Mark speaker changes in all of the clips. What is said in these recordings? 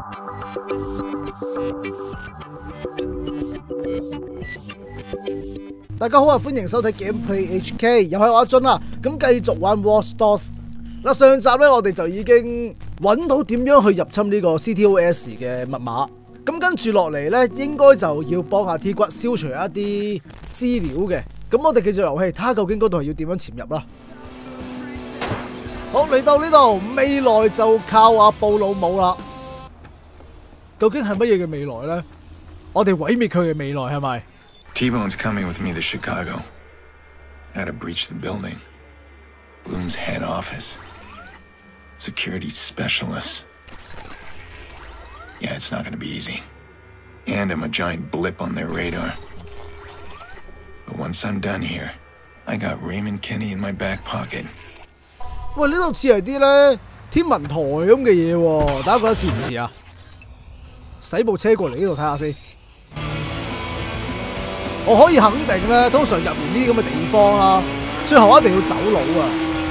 Speaker 1: 大家好啊，歡迎收睇 Gameplay HK， 又係我阿俊啦。咁繼續玩 Watch Dogs。嗱，上集咧我哋就已經揾到點樣去入侵呢個 CTOS 嘅密碼。咁跟住落嚟咧，應該就要幫阿 T 骨消除一啲資料嘅。咁我哋繼續遊戲，睇下究竟嗰度係要點樣潛入啦。好，嚟到呢度，未來就靠阿布魯姆啦。究竟係乜嘢嘅未來咧？我哋毀滅佢嘅未來係咪？
Speaker 2: T-Bone's coming with me to Chicago. Gotta breach the building. Bloom's head office. Security specialist. Yeah, it's not gonna be easy. And I'm a giant blip on their radar. But once I'm done here, I got Raymond Kenny in my back pocket.
Speaker 1: 喂，呢度似係啲咧天文台咁嘅嘢喎，大家覺得似唔似啊？駛部車過嚟呢度睇下先。我可以肯定咧，通常入完呢啲咁嘅地方啦，最後一定要走佬啊！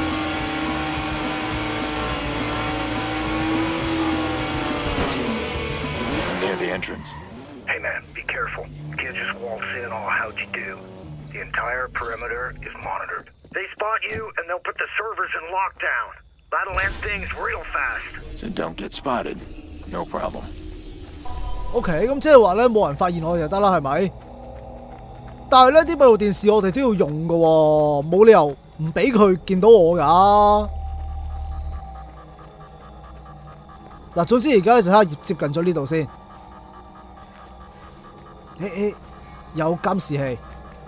Speaker 2: Near the entrance.
Speaker 3: Hey man, be careful. Kid just walks in, all how'd you do? The entire perimeter is monitored. They spot you and they'll put the servers in lockdown. That'll end things real fast.
Speaker 2: So don't get spotted. No problem.
Speaker 1: OK， 咁即係話咧，冇人發現我哋就得啦，係咪？但係咧，啲閉路電視我哋都要用㗎喎，冇理由唔俾佢見到我㗎。嗱，總之而家就睇下接近咗呢度先。有監視器。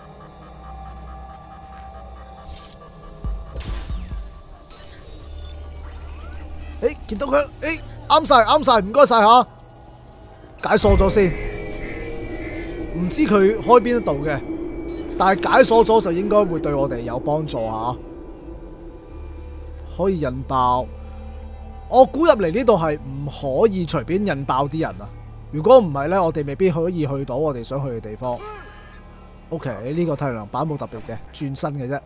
Speaker 1: 見到佢，啱晒，唔該晒嚇。解鎖咗先，唔知佢開邊一度嘅，但係解鎖咗就應該會對我哋有幫助嚇。可以引爆，我估入嚟呢度係唔可以隨便引爆啲人啊！如果唔係呢，我哋未必可以去到我哋想去嘅地方。OK， 呢個太陽能板冇特別嘅，轉身嘅啫。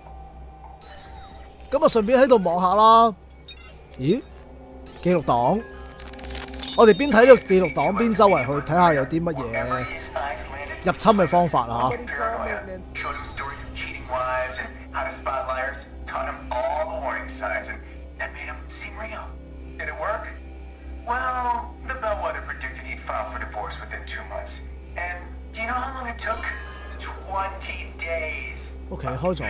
Speaker 1: 咁啊，順便喺度望下啦。咦？記錄檔，我哋邊睇呢個記錄檔，邊周圍去睇下有啲乜嘢入侵嘅方法啊！OK， 開咗。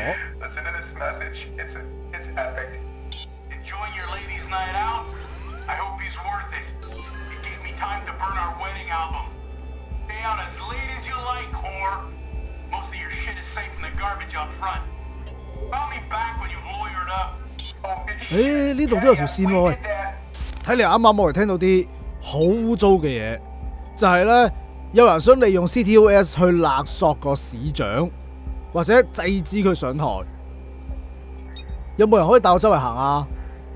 Speaker 4: I hope he's worth it. It gave me time to burn our wedding album. Stay out as late as you like, whore. Most of your shit is safe in the garbage out front. Call me back when you've lawyered up.
Speaker 1: 呢度都有條線喎，喂！睇嚟啱啱我哋聽到啲好污糟嘅嘢，就係咧有人想利用 CTOS 去勒索個市長，或者制止佢上台。有冇人可以帶我周圍行啊？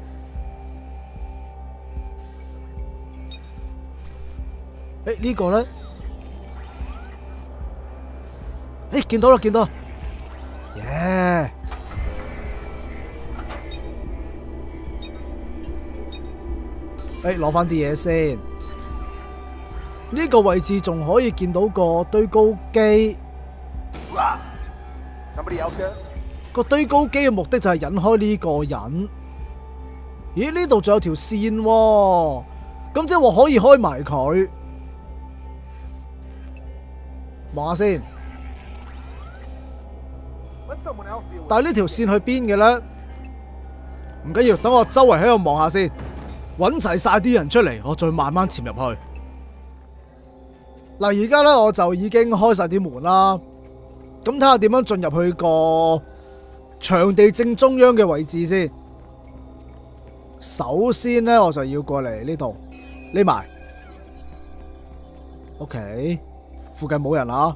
Speaker 1: 呢個咧，見到啦，耶！攞翻啲嘢先。呢個位置仲可以見到個堆高機。個堆高機嘅目的就係引開呢個人。咦？呢度仲有條線喎，咁即係話可以開埋佢。望下先，但係呢條線去邊嘅咧？唔緊要，等我周圍喺度望下先，揾齊晒啲人出嚟，我再慢慢潛入去。嗱，而家咧我就已經開晒啲門啦，咁睇下點樣進入去個場地正中央嘅位置先。首先咧，我就要過嚟呢度匿埋。OK。附近冇人啊，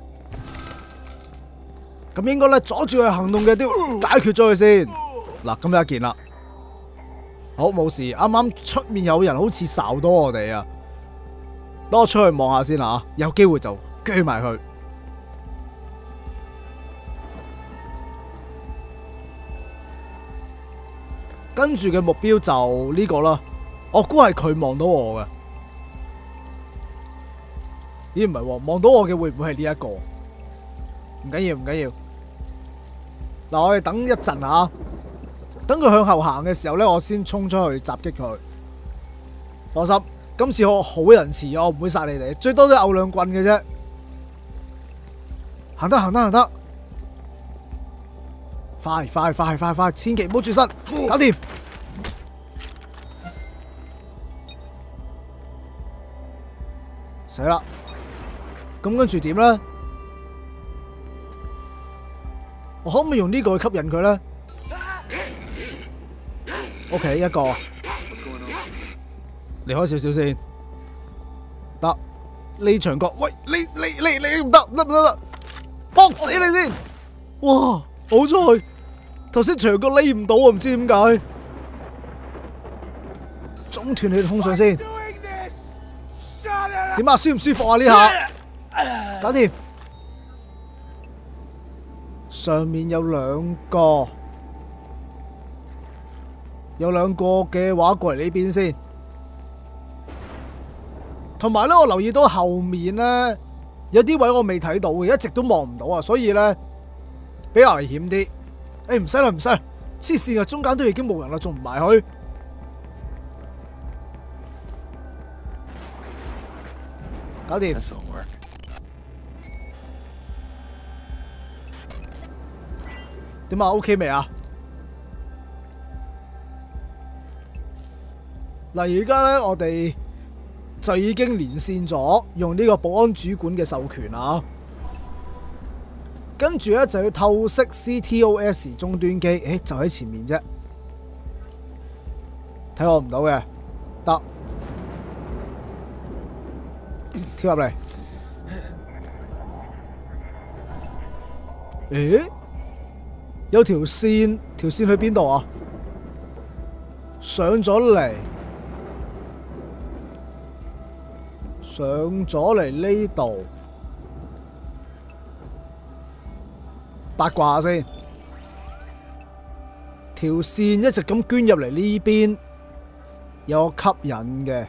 Speaker 1: 咁應該咧阻住佢行動嘅都解決咗佢先。嗱，咁有一件啦，好冇事。啱啱出面有人好似哨多我哋啊，等我出去望下先啦，有機會就鋸埋佢。跟住嘅目標就呢個啦，我估係佢望到我嘅。 咦唔係喎，望到我嘅會唔會係呢一個？唔緊要唔緊要。嗱，我哋等一陣啊，等佢向後行嘅時候咧，我先衝出去襲擊佢。放心，今次我好仁慈，我唔會殺你哋，最多都係毆兩棍嘅啫。行得行得行得，快快快快快，千祈唔好轉身，搞掂。死啦！咁跟住點咧？我可唔可以用呢個去吸引佢咧 ？OK， 一個，離開少少先。得呢場角，喂，你唔得唔得，搏死你先！哇，好彩頭先場角匿唔到啊，唔知點解。中斷你通訊先。點啊？舒唔舒服啊？呢下搞掂。上面有兩個嘅話過嚟呢邊先。同埋咧，我留意到後面咧有啲位我未睇到嘅，一直都望唔到啊，所以咧比較危險啲。誒，唔使啦唔使啦，黐線啊！中間都已經冇人啦，仲唔埋去？搞掂。點啊 ？OK 未啊？嗱，而家咧我哋就已經連線咗，用呢個保安主管嘅授權啊。跟住咧就要透析 CTOS 終端機，誒就喺前面啫，睇我唔到嘅，得跳入嚟。誒？有條線去邊度啊？上咗嚟呢度，八卦先。條線一直咁捐入嚟呢邊，有個吸引嘅。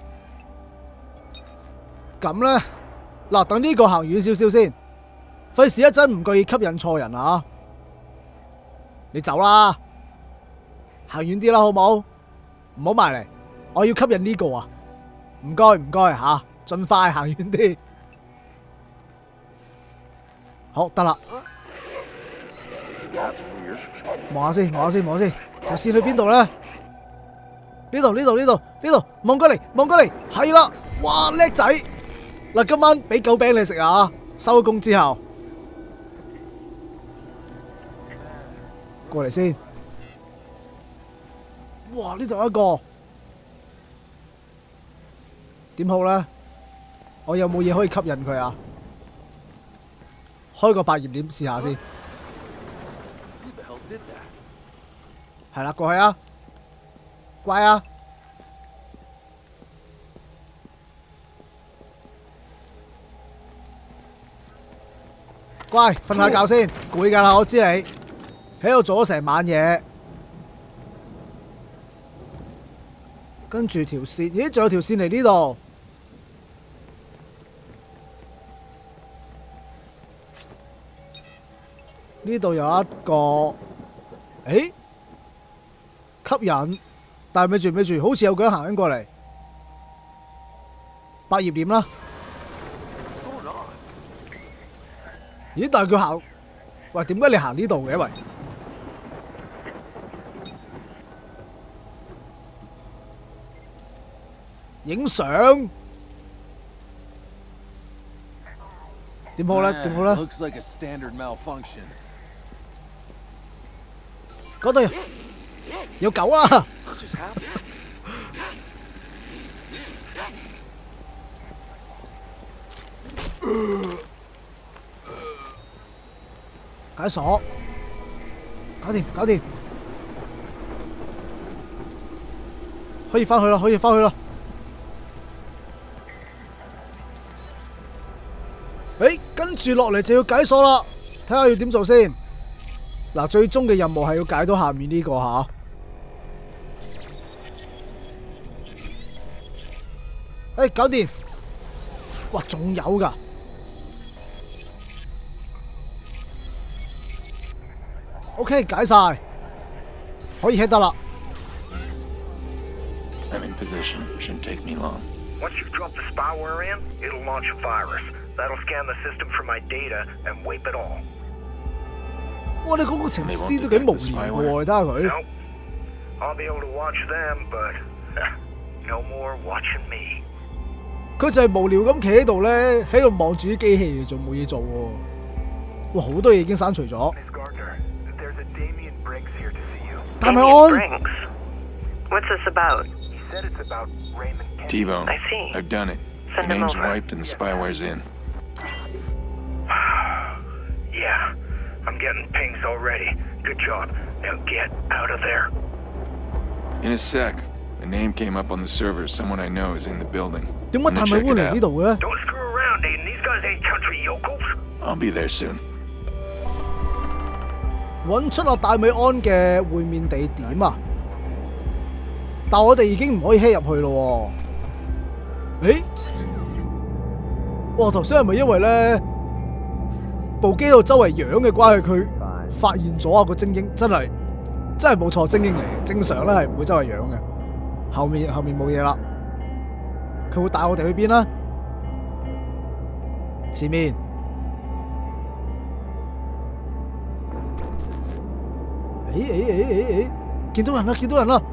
Speaker 1: 咁呢，嗱，等呢個行遠少少先，費事一陣唔覺意吸引錯人啊！你走啦，行遠啲啦，好冇？唔好埋嚟，我要吸引呢個啊！唔該唔該吓，盡快行遠啲。好，得啦。望下先，條線去邊度咧？呢度，望過嚟，係啦！哇，叻仔！嗱，今晚俾狗餅你食啊！收工之後。過嚟先，哇！呢度有一個，點好咧？我有冇嘢可以吸引佢啊？開個百葉簾試下先。係啦，過去啊，乖啊！乖，瞓下覺先，攰㗎啦，我知你。喺度做咗成晚嘢，跟住條線，咦？仲有條線嚟呢度？呢度有一個，誒，吸引，但係咪住，好似有個人行緊過嚟，百葉簾啦。咦？但係佢行，喂，點解你行呢度嘅？喂？影相點好咧？嗰度有狗啊！解鎖，搞掂，可以翻去啦。跟住落嚟就要解鎖啦，睇下要點做先。嗱，最終嘅任務係要解到下面呢個吓。搞掂。哇，仲有噶， OK， 解晒，可以 hit 得啦。
Speaker 2: I'm in position. Shouldn't take me long.
Speaker 3: Once you've dropped the spyware in, it'll launch a virus. That'll scan the system for my data and wipe it all.
Speaker 1: 哇！你嗰個程師都幾無聊喎，你睇下佢。
Speaker 3: Nope. I'll be able to watch them, but no more watching me.
Speaker 1: 佢就係無聊咁企喺度咧，喺度望住啲機器，仲冇嘢做喎。哇！好多嘢已經刪除咗。
Speaker 4: Miss Gardner, there's a Damien Briggs here to see you.
Speaker 1: 大咪安，
Speaker 3: Briggs. What's this about?
Speaker 4: He said it's about Raymond Kennedy.
Speaker 2: T-Bone.
Speaker 3: I see.
Speaker 2: I've done it. The
Speaker 3: Send him
Speaker 2: name's
Speaker 3: over.
Speaker 2: wiped and the spyware's in.
Speaker 3: Yeah, I'm getting pings already. Good job. Now get out of there.
Speaker 2: In a sec. A name came up on the server. Someone I know is in the building.
Speaker 1: 點解大咪會嚟呢度嘅？
Speaker 3: Don't screw around, Aiden. These guys ain't country yokels.
Speaker 2: I'll be there soon.
Speaker 1: 揾出阿大美安嘅會面地點啊！但我哋已經唔可以 head 入去咯喎。誒，哇！頭先係咪因為咧部機度周圍樣嘅關係，佢發現咗啊個精英真係冇錯，精英嚟嘅，正常咧係唔會周圍樣嘅。後面冇嘢啦，佢會帶我哋去邊啦？前面。誒，見到人啦！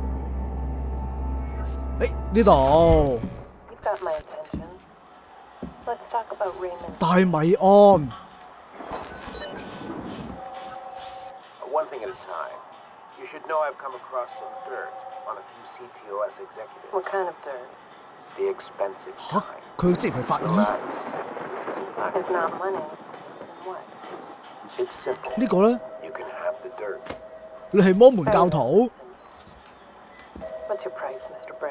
Speaker 1: 誒，呢度
Speaker 5: You've got my attention. Let's talk about Raymond.
Speaker 1: 大米安。
Speaker 6: One thing at a time. You should know I've come across some dirt on a few CTOS executives.
Speaker 5: What kind of dirt?
Speaker 6: The expensive
Speaker 1: 嚇！
Speaker 6: kind.
Speaker 1: 佢之前係法醫，
Speaker 6: Relax. This isn't time.
Speaker 5: If not money, then what?
Speaker 6: It's simple.
Speaker 1: 呢個咧，
Speaker 6: You can have the dirt.
Speaker 1: 你係摩門教徒，
Speaker 5: What's your price, Mr. Briggs?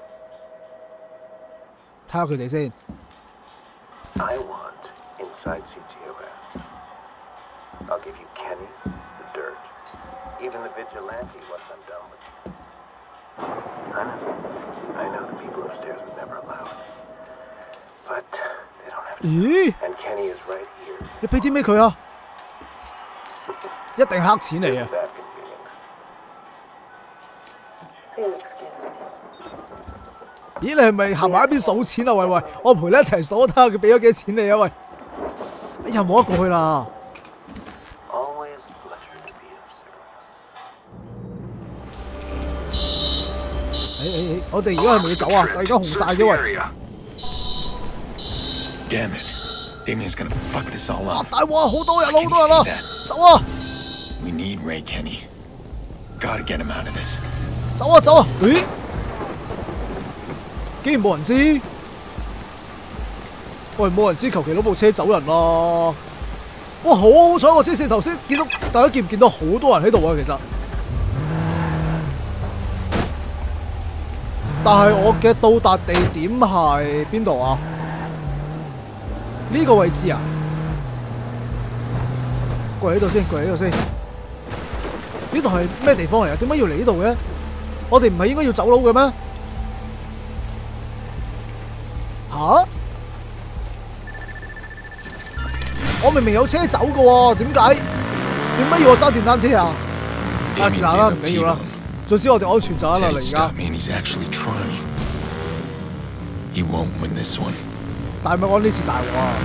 Speaker 1: 睇下佢哋先。
Speaker 6: I want inside CTOS. I'll give you Kenny, the dirt, even the vigilante once I'm done with you. I know the people upstairs would never allow it. But they don't have to.
Speaker 1: 咦？
Speaker 6: And Kenny is right here.
Speaker 1: 你俾啲咩佢啊？一定黑錢嚟
Speaker 6: Isn't
Speaker 1: 啊！
Speaker 6: that convenient?
Speaker 5: Please excuse me.
Speaker 1: 咦？你係咪行埋一邊數錢啊？喂，我陪你一齊數，睇下佢俾咗幾多錢你啊？喂，哎呀，冇得過去啦！
Speaker 6: Always a pleasure to be of service.
Speaker 1: 誒，我哋而家係咪要走啊？而家紅晒嘅喂！
Speaker 2: Damn it. Damien's gonna fuck this all
Speaker 1: 啊
Speaker 2: up.
Speaker 1: 大鑊，好多人
Speaker 2: I
Speaker 1: 啦！
Speaker 2: can see that.
Speaker 1: 走啊！
Speaker 2: We need Ray Kenny. Gotta get him out of this.
Speaker 1: 走啊！咦？竟然冇人知？喂，冇人知，求其攞部車走人啦！哇，好好彩！我之前頭先見到大家見唔見到好多人喺度啊？其實，但係我嘅到達地點係邊度啊？呢個位置啊？過嚟呢度先，呢度係咩地方嚟啊？點解要嚟呢度嘅？我哋唔係應該要走佬嘅咩？吓？我明明有車走嘅喎，點解要我揸電單車啊？啊，是但啦，唔緊要啦。總之我哋安全就得啦，
Speaker 2: Said
Speaker 1: 嚟
Speaker 2: he'd
Speaker 1: 而家。
Speaker 2: stop me and he's actually trying. He won't win this one.
Speaker 1: 大咪安呢次大鑊啊！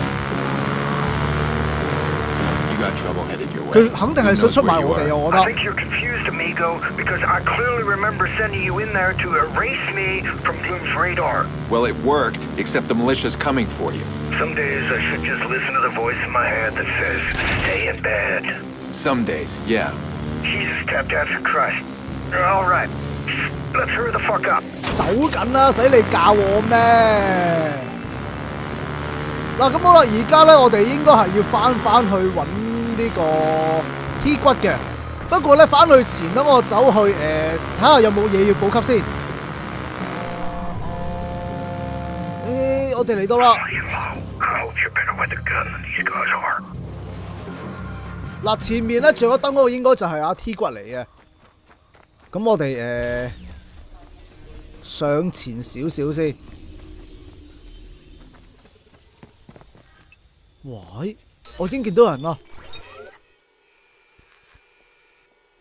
Speaker 2: You got trouble headed your way.
Speaker 1: 佢肯定係想出賣我哋啊！我覺
Speaker 3: I
Speaker 1: 得。
Speaker 3: think you're confused, amigo, because I clearly remember sending you in there to erase me from Bloom's radar.
Speaker 2: Well, it worked, except the militia's coming for you.
Speaker 3: Some days I should just listen to the voice in my head that says, stay in bed.
Speaker 2: Some days, yeah.
Speaker 3: Jesus, tap dancing Christ. All right, let's hurry the fuck up.
Speaker 1: 走緊啦，使你教我咩？嗱，咁好啦，而家咧我哋應該係要翻去揾呢個 T 骨嘅。不過咧翻去前，等我走去睇下有冇嘢要補給先。我哋嚟到啦。
Speaker 3: You know, I hope you're better with a gun than these guys are.
Speaker 1: 嗱，前面咧着咗燈嗰個應該就係阿 T 骨嚟嘅。咁我哋上前少少先。喂，我已經見到人啦。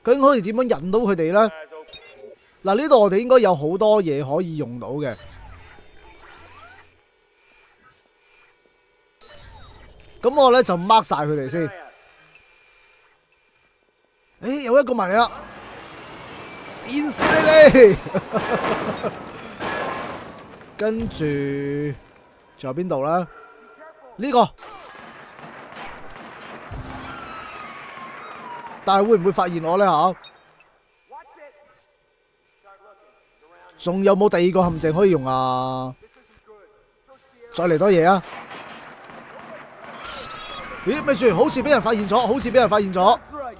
Speaker 1: 究竟可以點樣引到佢哋咧？嗱，呢度我哋應該有好多嘢可以用到嘅。咁我咧就 mark 晒佢哋先。誒，有一個埋嚟啦！電死你哋！跟住仲有邊度咧？呢個，但係會唔會發現我咧嚇？仲有冇第二個陷阱可以用啊？再嚟多嘢啊！咦，咪住，好似俾人發現咗，好似俾人發現咗。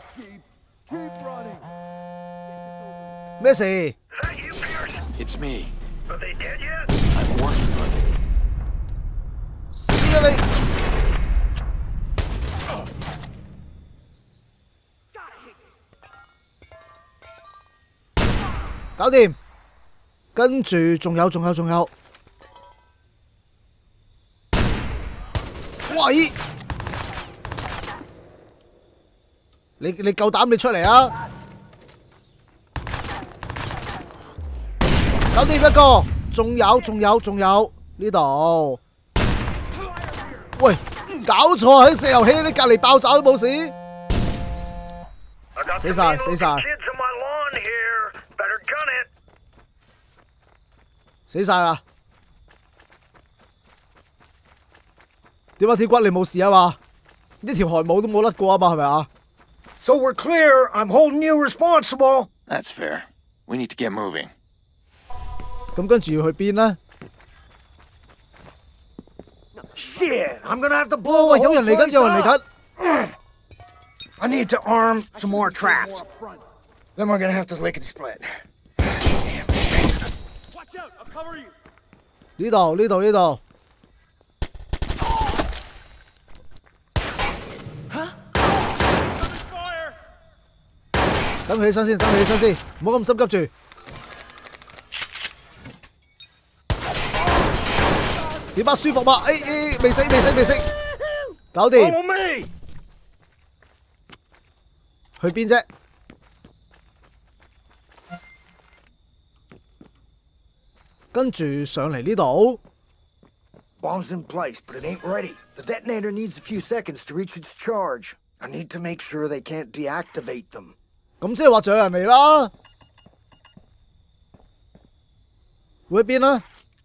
Speaker 1: 咩事？
Speaker 2: It's me.
Speaker 3: Are they dead yet?
Speaker 2: I'm working on it.
Speaker 1: 死啊你！搞掂。跟住仲有。喂！你夠膽你出嚟啊！搞掂一個，仲有呢度。喂，搞錯啊！喺石油氣你隔離爆炸都冇事。死晒！
Speaker 3: Kids on my lawn here. Better gun it.
Speaker 1: 死晒啦！點啊，鐵骨你冇事啊嘛？呢條汗毛都冇甩過啊嘛，係咪啊？
Speaker 7: So we're clear. I'm holding you responsible.
Speaker 2: That's fair. We need to get moving.
Speaker 1: 咁跟住要去邊呢？
Speaker 7: Shit, I'm gonna have to
Speaker 1: 喂
Speaker 7: blow
Speaker 1: 喂，
Speaker 7: the
Speaker 1: 有
Speaker 7: whole
Speaker 1: 人嚟緊，
Speaker 7: place
Speaker 1: 有人嚟
Speaker 7: up.
Speaker 1: 緊！
Speaker 7: I need to arm some more traps. Then we're gonna have to lick and split.
Speaker 1: 呢度。等佢起身先，唔好咁心急住。點啊？舒服嘛？未死，搞掂。
Speaker 7: Follow me.
Speaker 1: 去邊啫？跟住上嚟呢度。
Speaker 7: Bomb's in place, but it ain't ready. The detonator needs a few seconds to reach its charge. I need to make sure they can't deactivate them.
Speaker 1: 咁即係話仲有人嚟啦。會喺邊啊？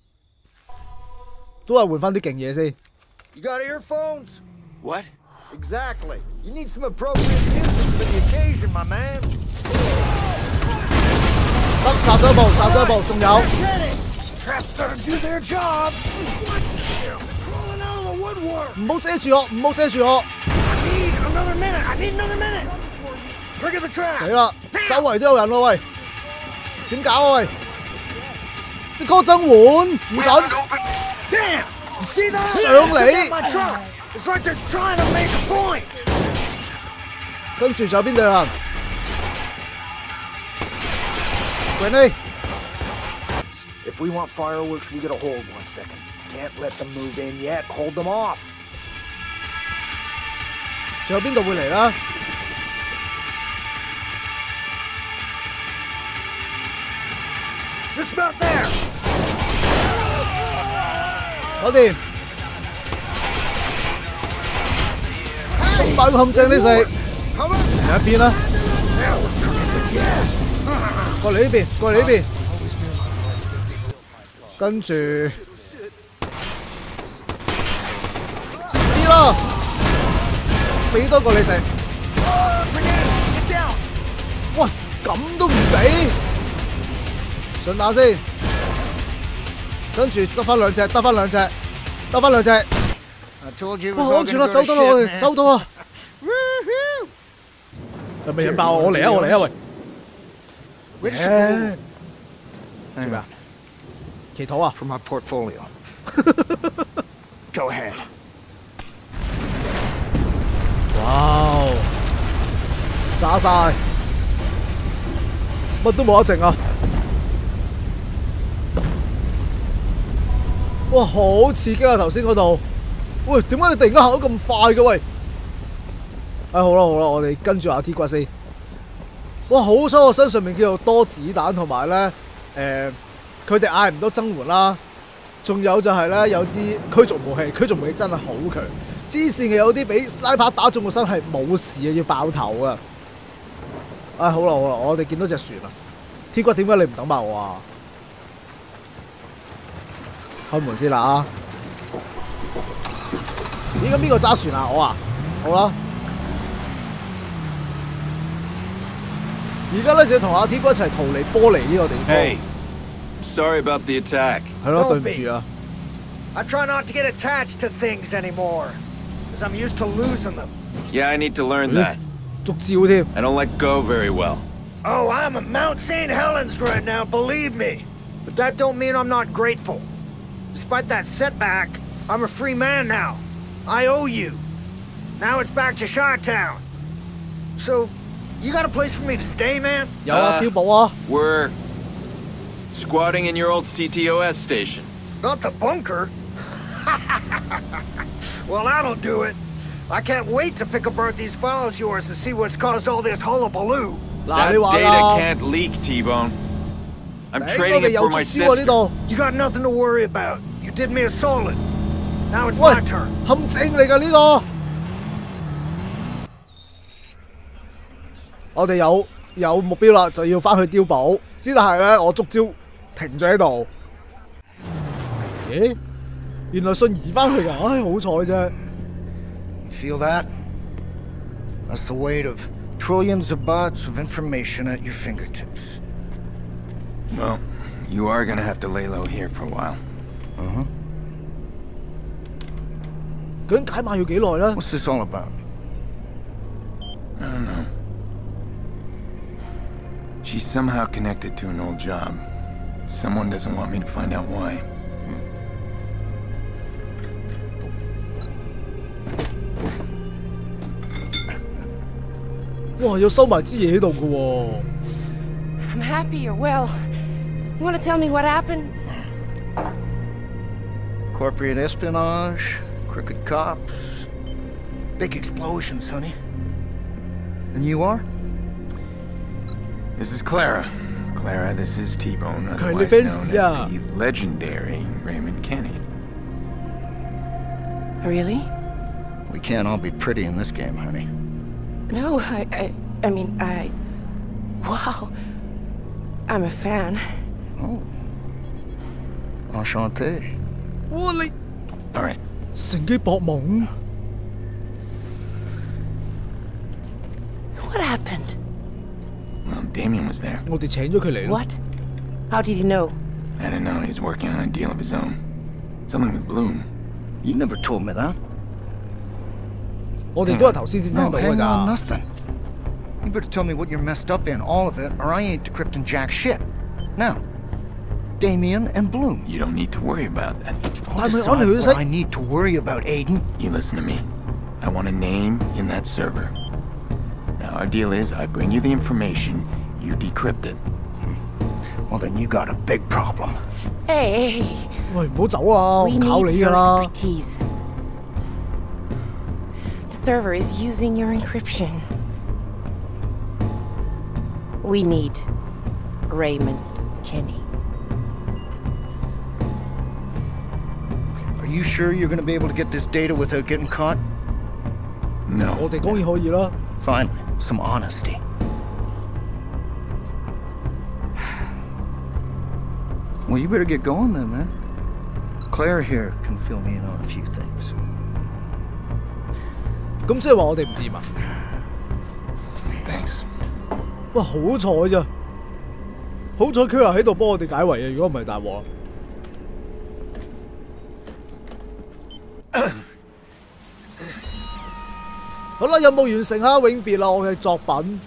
Speaker 1: 都係換翻啲勁嘢先。
Speaker 7: You got earphones?
Speaker 2: What?
Speaker 7: Exactly. You need some appropriate music for the occasion, my man.
Speaker 1: 得，插咗一步，仲有。
Speaker 7: Traps gotta do their job. Crawling out of the woodwork.
Speaker 1: 唔好遮住我。
Speaker 7: I need another minute. Trigger the trap.
Speaker 1: 死啦！周圍都有人喎，喂，點搞啊喂？啲歌增援唔準。
Speaker 7: Damn! You see that?
Speaker 1: 上嚟
Speaker 7: Get my truck. It's like they're trying to make a point.
Speaker 1: 跟住仲有邊隊人 ？Grenade！
Speaker 7: If we want fireworks, we gotta hold 1 second. Can't let them move in yet. Hold them off.
Speaker 1: 仲有邊度會嚟啦？
Speaker 7: Just about there.
Speaker 1: 搞掂。送埋個陷阱你食。另一邊啦。過嚟呢邊。跟住死啦！俾多個你食。哇，咁都唔死？上打先。跟住執翻兩隻，得翻兩隻。
Speaker 7: I told you it was
Speaker 1: 哇，
Speaker 7: all
Speaker 1: 安全啦，
Speaker 7: gonna
Speaker 1: 走
Speaker 7: go
Speaker 1: 得啦，我
Speaker 7: shit,
Speaker 1: 哋
Speaker 7: man.
Speaker 1: 走到啊！有冇人爆我嚟啊！喂！做咩啊？祈禱啊
Speaker 7: For my portfolio. Go ahead.
Speaker 1: 哇！炸晒，乜都冇得剩啊！哇，好刺激啊！頭先嗰度，喂，點解你突然間行得咁快嘅喂？好啦，我哋跟住阿鐵骨先。 哇！好彩我身上面叫做多子彈，同埋咧佢哋嗌唔到增援啦。仲有就係咧有支驅逐武器，驅逐武器真係好強。黐線嘅有啲俾拉帕打中個身係冇事嘅，要爆頭啊！唉，好啦，我哋見到隻船啦。鐵骨點解你唔等埋我啊？開門先啦啊！咦，咁邊個揸船啊？我啊，好啦。而家咧就要同阿鐵骨一齊逃離玻璃呢個地方。
Speaker 2: Hey, sorry about the attack.
Speaker 1: 係咯，對唔住啊。
Speaker 7: I try not to get attached to things anymore, because I'm used to losing them.
Speaker 2: Yeah, I need to learn that.
Speaker 1: 捉招添。
Speaker 2: I don't let go very well.
Speaker 7: Oh, I'm at Mount St. Helens right now, believe me. But that don't mean I'm not grateful. Despite that setback, I'm a free man now. I owe you. Now it's back to Chi-Town. So, you got a place for me to stay, man?
Speaker 1: 有啊，碉堡啊。
Speaker 2: We're squatting in your old CTOS station.
Speaker 7: Not the bunker? Well, that'll do it. I can't wait to pick apart these files of yours to see what's caused all this hullabaloo.
Speaker 1: 嗱，
Speaker 2: That
Speaker 1: 你話
Speaker 2: data
Speaker 1: 啦，
Speaker 2: can't leak, T-Bone. I'm
Speaker 1: 我
Speaker 2: trading
Speaker 1: 哋
Speaker 2: it
Speaker 1: 有
Speaker 2: for
Speaker 1: 捉
Speaker 2: my
Speaker 1: 招啊呢
Speaker 2: sister.
Speaker 1: 度。
Speaker 7: You got nothing to worry about. You did me a solid. Now it's
Speaker 1: 喂，
Speaker 7: my turn.
Speaker 1: 陷阱嚟㗎呢個。我哋有目標啦，就要翻去碉堡。之但係咧，我捉招停咗喺度。咦？原來信移翻去㗎，唉，好彩啫。
Speaker 7: Feel that? That's the weight of trillions of bytes of information at your fingertips.
Speaker 2: Well, you are gonna have to lay low here for a while.
Speaker 1: 究竟解碼要幾耐咧？
Speaker 7: What's this all about?
Speaker 2: I don't know. She's somehow connected to an old job. Someone doesn't want me to find out why.
Speaker 1: 哇！要收埋支嘢喺度㗎喎。
Speaker 8: I'm happy you're well. You want to tell me what happened?
Speaker 7: Corporate espionage, crooked cops, big explosions, honey. And you are?
Speaker 2: This is Clara. Clara, this is T-Bone,
Speaker 1: Keine
Speaker 2: otherwise
Speaker 1: Fans,
Speaker 2: known
Speaker 1: ja.
Speaker 2: as the legendary Raymond Kenny.
Speaker 8: Really?
Speaker 7: We can't all be pretty in this game, honey.
Speaker 8: No, I mean, wow. I'm a fan.
Speaker 7: Oh. Enchanté.
Speaker 1: 哇！你
Speaker 2: All right.
Speaker 1: 乘機搏懵。
Speaker 8: What happened?
Speaker 2: Well, Damien was there.
Speaker 1: 我哋請咗佢嚟咯。
Speaker 8: What? How did he know?
Speaker 2: I didn't know he was working on a deal of his own. Something with Bloom.
Speaker 7: You never told me that.
Speaker 1: 我哋都係頭先先聽
Speaker 7: No,
Speaker 1: 到㗎
Speaker 7: hang on,
Speaker 1: 咋。
Speaker 7: nothing. You better tell me what you're messed up in, all of it, or I ain't decrypting jack shit. Now, Damien and Bloom.
Speaker 2: You don't need to worry about that.
Speaker 7: I'll
Speaker 1: I'm
Speaker 7: decide
Speaker 1: on who's
Speaker 7: what
Speaker 1: it?
Speaker 7: I need to worry about, Aiden.
Speaker 2: You listen to me. I want a name in that server. Now, our deal is I bring you the information, you decrypt it.
Speaker 7: Well, then you got a big problem.
Speaker 8: Hey,
Speaker 1: 喂，唔好走啊！
Speaker 8: we
Speaker 1: 我靠
Speaker 8: need
Speaker 1: 你㗎
Speaker 8: your
Speaker 1: 啦。
Speaker 8: expertise. The server is using your encryption. We need Raymond Kenny.
Speaker 7: Are you sure you're gonna be able to get this data without getting caught?
Speaker 1: 我
Speaker 2: No.
Speaker 1: 哋當然可以啦。
Speaker 7: Finally, some honesty. Well, you better get going then, man. Claire here can fill me in on a few things.
Speaker 1: 咁即係話我哋唔掂啊？
Speaker 2: Thanks.
Speaker 1: 哇！好彩咋，好彩佢又喺度幫我哋解圍啊！如果唔係大鑊。好啦，任務完成啊！永別啦，我嘅作品。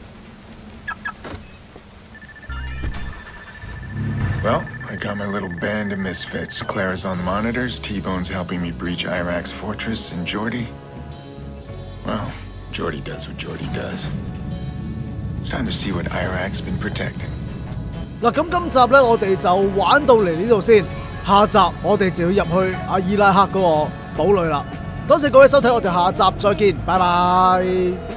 Speaker 2: Well, I got my little band of misfits. Clara's on the monitors, T-Bone's helping me breach Iraq's fortress, and Jordy... Well, Jordy does what Jordy does. It's time to see what Iraq's been protecting.
Speaker 1: 嗱，咁今集咧，我哋就玩到嚟呢度先。下集我哋就要入去阿伊拉克嗰個堡壘啦。多謝各位收睇，我哋下集再見，拜拜。